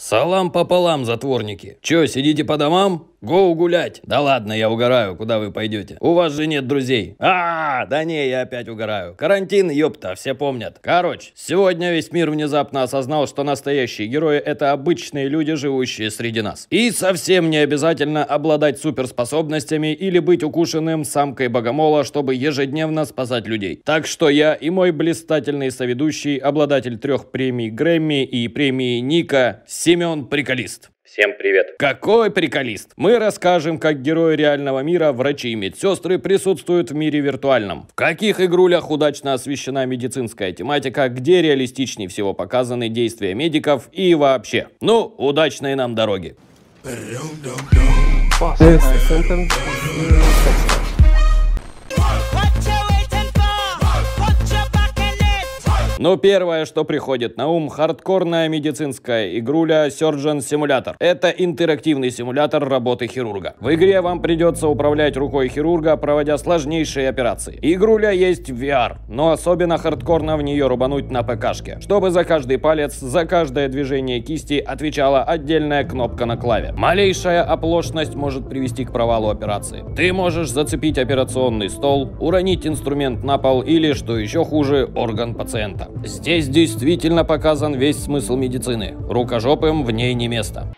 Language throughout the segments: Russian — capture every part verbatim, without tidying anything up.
Салам пополам, затворники. Чё, сидите по домам? Гоу гулять. Да ладно, я угораю, куда вы пойдете? У вас же нет друзей. А, да не, я опять угораю. Карантин, ёпта, все помнят. Короче, сегодня весь мир внезапно осознал, что настоящие герои — это обычные люди, живущие среди нас. И совсем не обязательно обладать суперспособностями или быть укушенным самкой богомола, чтобы ежедневно спасать людей. Так что я и мой блистательный соведущий, обладатель трех премий Грэмми и премии Ника, Семен Приколист. Всем привет. Какой приколист! Мы расскажем, как герои реального мира, врачи и медсестры присутствуют в мире виртуальном. В каких игрулях удачно освещена медицинская тематика, где реалистичнее всего показаны действия медиков и вообще. Ну, удачной нам дороги. Но первое, что приходит на ум, хардкорная медицинская игруля Surgeon Simulator. Это интерактивный симулятор работы хирурга. В игре вам придется управлять рукой хирурга, проводя сложнейшие операции. Игруля есть в ви ар, но особенно хардкорно в нее рубануть на ПКшке, чтобы за каждый палец, за каждое движение кисти отвечала отдельная кнопка на клаве. Малейшая оплошность может привести к провалу операции. Ты можешь зацепить операционный стол, уронить инструмент на пол или, что еще хуже, орган пациента. Здесь действительно показан весь смысл медицины. Рукожопым в ней не место.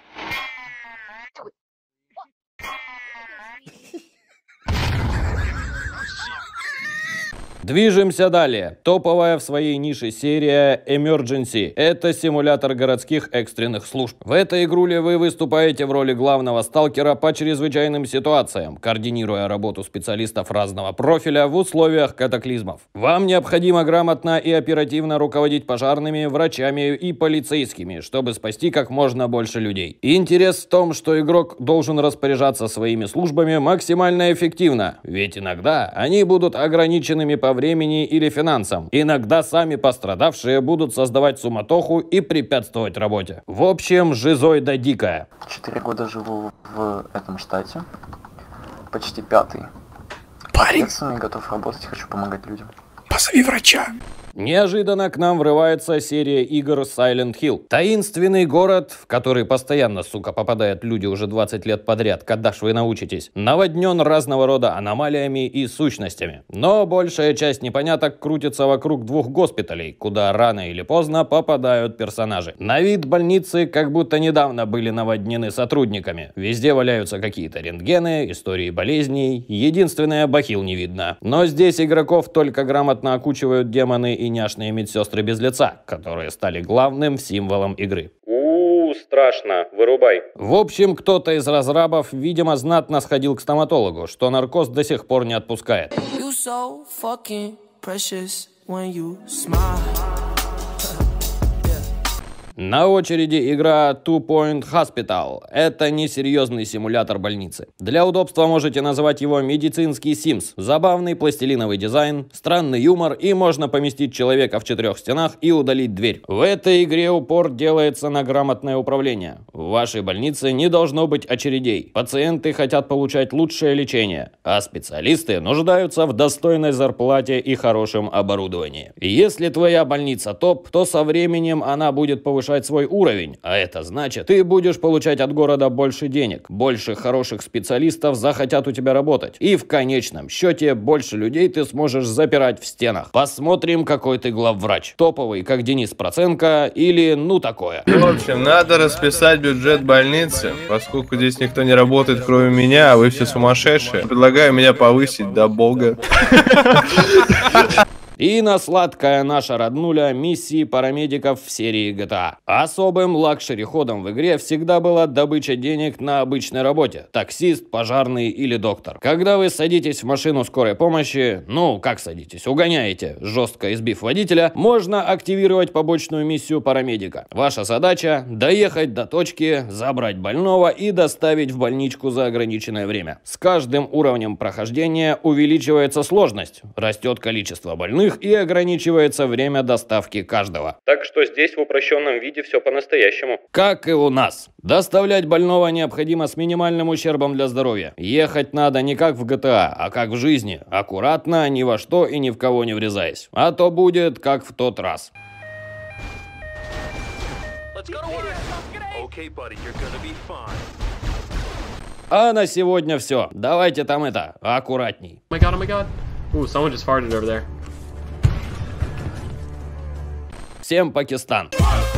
Движемся далее. Топовая в своей нише серия Emergency. Это симулятор городских экстренных служб. В этой игруле вы выступаете в роли главного сталкера по чрезвычайным ситуациям, координируя работу специалистов разного профиля в условиях катаклизмов. Вам необходимо грамотно и оперативно руководить пожарными, врачами и полицейскими, чтобы спасти как можно больше людей. Интерес в том, что игрок должен распоряжаться своими службами максимально эффективно, ведь иногда они будут ограниченными по времени или финансам. Иногда сами пострадавшие будут создавать суматоху и препятствовать работе. В общем, жизоида дикая. Четыре года живу в этом штате. Почти пятый. Парень, Ответственный, готов работать, хочу помогать людям. позови врача. Неожиданно к нам врывается серия игр Silent Hill. Таинственный город, в который постоянно, сука, попадают люди уже двадцать лет подряд, когда ж вы научитесь, наводнен разного рода аномалиями и сущностями. Но большая часть непоняток крутится вокруг двух госпиталей, куда рано или поздно попадают персонажи. На вид больницы как будто недавно были наводнены сотрудниками. Везде валяются какие-то рентгены, истории болезней. Единственное, бахил не видно. Но здесь игроков только грамотно окучивают демоны и няшные медсестры без лица, которые стали главным символом игры. У-у-у, страшно, вырубай. В общем, кто-то из разрабов, видимо, знатно сходил к стоматологу, что наркоз до сих пор не отпускает. You so fucking precious when you smile. На очереди игра Two Point Hospital. Это несерьезный симулятор больницы. Для удобства можете называть его медицинский Sims. Забавный пластилиновый дизайн, странный юмор, и можно поместить человека в четырех стенах и удалить дверь. В этой игре упор делается на грамотное управление. В вашей больнице не должно быть очередей. Пациенты хотят получать лучшее лечение, а специалисты нуждаются в достойной зарплате и хорошем оборудовании. Если твоя больница топ, то со временем она будет повышать свой уровень, а это значит, ты будешь получать от города больше денег, больше хороших специалистов захотят у тебя работать, и в конечном счете больше людей ты сможешь запирать в стенах. Посмотрим, какой ты главврач. Топовый, как Денис Проценко, или ну такое. В общем, надо расписать бюджет больницы, поскольку здесь никто не работает, кроме меня, а вы все сумасшедшие. Предлагаю меня повысить до бога. И на сладкая наша роднуля миссии парамедиков в серии джи ти эй. Особым лакшери-ходом в игре всегда была добыча денег на обычной работе. Таксист, пожарный или доктор. Когда вы садитесь в машину скорой помощи, ну как садитесь, угоняете, жестко избив водителя, можно активировать побочную миссию парамедика. Ваша задача — доехать до точки, забрать больного и доставить в больничку за ограниченное время. С каждым уровнем прохождения увеличивается сложность, растет количество больных и ограничивается время доставки каждого. Так что здесь в упрощенном виде все по-настоящему. Как и у нас. Доставлять больного необходимо с минимальным ущербом для здоровья. Ехать надо не как в джи ти эй, а как в жизни. Аккуратно, ни во что и ни в кого не врезаясь. А то будет как в тот раз. А на сегодня все. Давайте там это, аккуратней. Oh my god, oh my god. Ooh, someone just farted over there. Всем Пакистан.